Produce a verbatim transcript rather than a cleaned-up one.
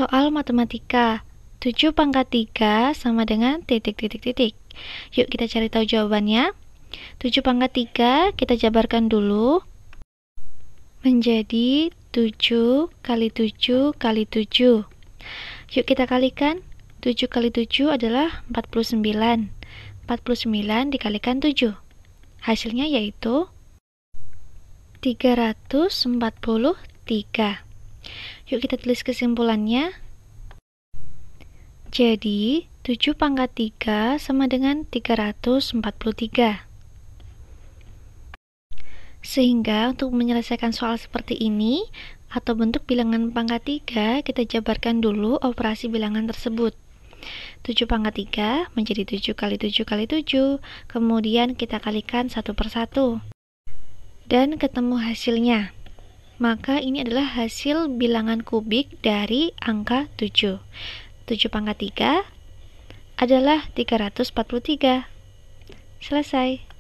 Soal matematika, tujuh pangkat tiga sama dengan titik-titik-titik. Yuk kita cari tahu jawabannya. tujuh pangkat tiga kita jabarkan dulu menjadi tujuh kali tujuh kali tujuh. Yuk kita kalikan. tujuh kali tujuh adalah empat puluh sembilan. empat puluh sembilan dikalikan tujuh. Hasilnya yaitu tiga ratus empat puluh tiga. Yuk kita tulis kesimpulannya. Jadi, tujuh pangkat tiga sama dengan tiga ratus empat puluh tiga. Sehingga untuk menyelesaikan soal seperti ini, atau bentuk bilangan pangkat tiga, kita jabarkan dulu operasi bilangan tersebut. tujuh pangkat tiga menjadi tujuh kali tujuh kali tujuh, kemudian kita kalikan satu per satu. Dan ketemu hasilnya. Maka ini adalah hasil bilangan kubik dari angka tujuh. tujuh pangkat tiga adalah tiga ratus empat puluh tiga. Selesai.